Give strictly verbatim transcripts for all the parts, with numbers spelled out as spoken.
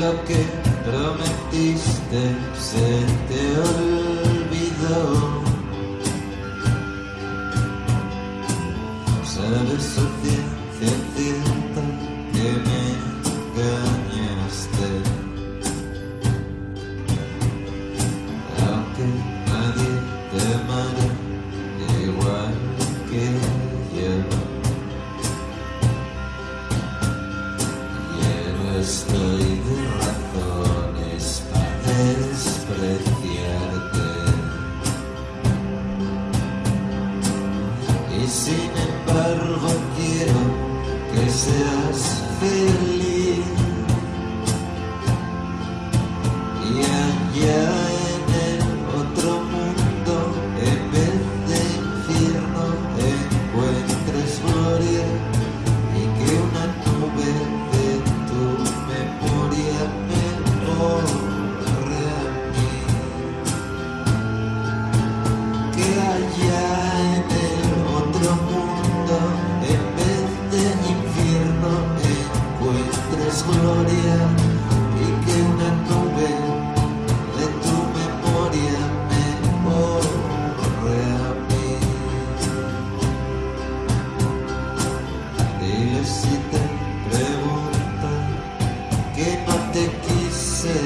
lo que prometiste se te olvidó. Sabes su ciencia cierta que me engañaste, aunque nadie te amará igual que yo. Lleno estoy de razones para despreciarte, y sin embargo quiero que seas feliz. Y allá en el otro mundo, en vez de infierno, encuentres gloria, y que una nube de tu memoria me borre a mí. Que allá en el otro mundo, en vez de infierno, encuentres gloria, y que una nube de tu memoria me borre a mí. Dile si te preguntan que no te quise,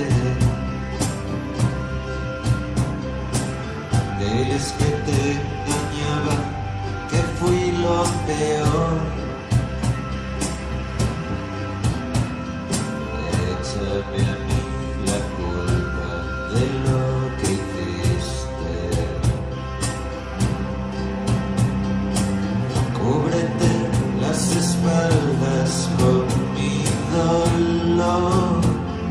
diles que te engañaba, que fui lo peor. Échame a mí la culpa de lo que hiciste. Cúbrete las espaldas con mi dolor,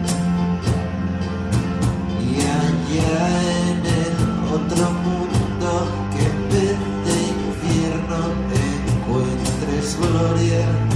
y allá en el otro mundo, que en vez de infierno encuentres gloria.